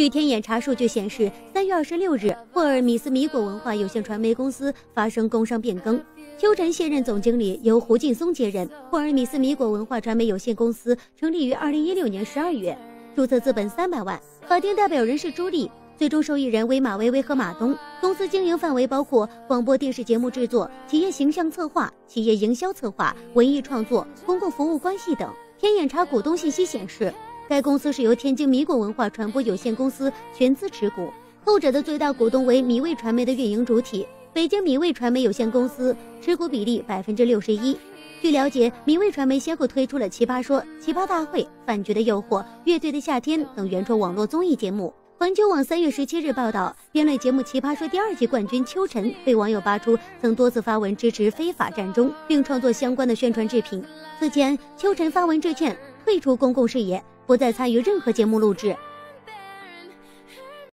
据天眼查数据显示，3月26日，霍尔米斯米果文化有限传媒公司发生工商变更，邱晨卸任总经理，由胡劲松接任。霍尔米斯米果文化传媒有限公司成立于2016年12月，注册资本300万，法定代表人是朱莉，最终受益人为马薇薇和马东。公司经营范围包括广播电视节目制作、企业形象策划、企业营销策划、文艺创作、公共服务关系等。天眼查股东信息显示，该公司是由天津米果文化传播有限公司全资持股，后者的最大股东为米味传媒的运营主体北京米味传媒有限公司，持股比例61%。据了解，米味传媒先后推出了《奇葩说》、《奇葩大会》、《饭局的诱惑》、《乐队的夏天》等原创网络综艺节目。环球网3月17日报道，辩论节目《奇葩说》第2季冠军邱晨被网友扒出曾多次发文支持非法战中，并创作相关的宣传制品。此前，邱晨发文致歉，退出公共视野，不再参与任何节目录制。